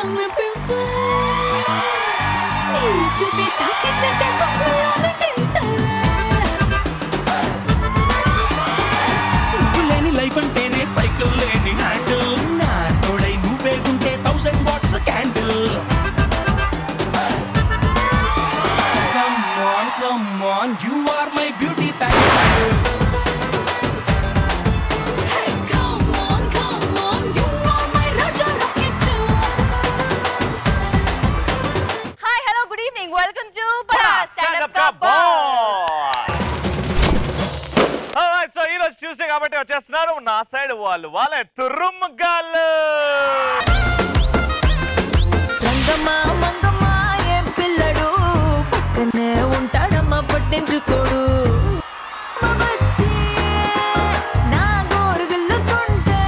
లేని లైఫ్ అంటేనే సైకిల్ లేని హ్యాండిల్ నా తోడై నువ్వే ఉంటే 1000 watts candle come on you are my beauty package hey come on you are my raja rocket too hi hello good evening welcome to Bada stand up ka boy alright so ఈ రోజు Tuesday కాబట్టి వచ్చేస్తున్నారు నా side వాళ్ళే తురుముగాళ్ళు రంగమ్మ మంగమ్మ ఏం పిల్లడు పక్కనే ఉంటాడమ్మ పట్టించుకోడు వచ్చి నా గోరు గిల్లుతుంటే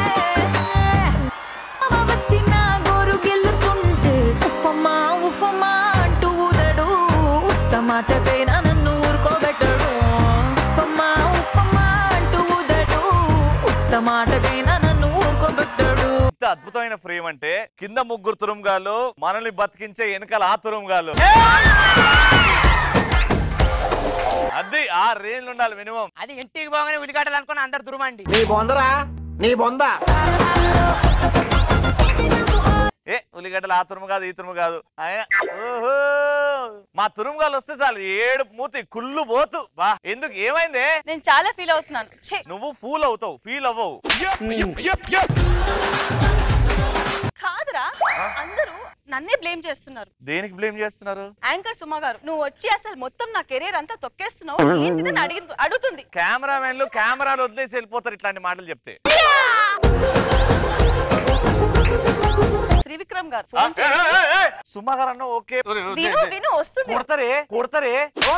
వచ్చి నా గోరు గిల్లుతుంటే ఉఫమా అంటూ ఊదడు ఉత్తమాటకైనా నన్ను ఊరుకోబెట్టడు ఉఫమా అంటూ ఊదడు ఉత్తమాటకైనా నన్ను ఊరుకోబెట్టడు. ఇంత అద్భుతమైన ఫ్రేమ్ అంటే కింద ముగ్గురు తురుముగాళ్ళు మనల్ని బతికించే వెనకాల ఆ తురుముగాళ్ళు అది ఆ రేంజ్ ఉండాలి మినిమం. అది ఇంటికి పోగానే ఉలిగడ్డలు అనుకుని అందరు దురుమండి నీ బొందరా నీ బొంద ఏ ఉల్లిగడ్డలు ఆ తురుము కాదు ఈ తురుము కాదు ఓహో మా తురుముగాలు వస్తే చాలు ఏడు మూతి కుళ్ళు పోతు బా ఎందుకు ఏమైందే నేను చాలా ఫీల్ అవుతున్నాను. నువ్వు ఫూల్ అవుతావు ఫీల్ అవ్వవు కాదురా అందరూ నన్నే బ్లేమ్ చేస్తున్నారు. దేనికి బ్లేమ్ చేస్తున్నారు? యాంకర్ సుమా గారు నువ్వు వచ్చి అసలు మొత్తం నా కెరీర్ అంతా తొక్కేస్తున్నావు ఏంటిదని అడుగుతుంది. కెమెరామెన్లు కెమెరాలు వదిలేసి వెళ్ళిపోతారు ఇట్లాంటి మాటలు చెప్తే. త్రివిక్రమ్ గారు సుమా గారు అన్న ఓకే విను వస్తుంది కొడతారే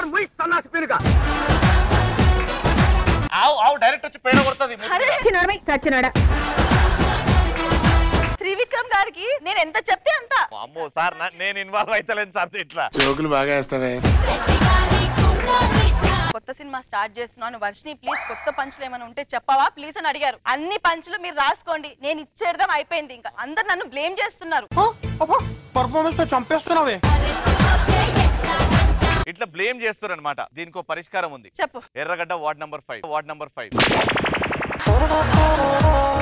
ఆవు డైరెక్ట్ వచ్చి పేడ కొడుతుంది. త్రివిక్రమ్ గారికి నేను ఎంత చెప్తే అంత. అమ్మో సార్ నేను ఇన్వాల్వ్ అవుతలేను సార్ ఇట్లా జోకులు బాగా వేస్తావే. కొత్త సినిమా స్టార్ట్ చేస్తున్నాను వర్షిని ప్లీజ్ కొత్త పంచులు ఏమైనా ఉంటే చెప్పవా ప్లీజ్ అని అడిగారు. అన్ని పంచులు మీరు రాసుకోండి నేను ఇచ్చేద్దాం అయిపోయింది. ఇంకా అందరు నన్ను బ్లేమ్ చేస్తున్నారు. పర్ఫార్మెన్స్ తో చంపేస్తున్నావే. ఇట్లా బ్లేమ్ చేస్తారు అనమాట. దీనికి ఒక పరిష్కారం ఉంది. చెప్పు. ఎర్రగడ్డ వార్డ్ నంబర్ 5